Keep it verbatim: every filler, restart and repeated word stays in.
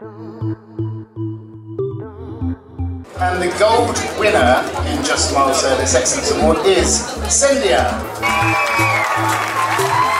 And the gold winner in Just Mile Service Excellence Award is Cindia.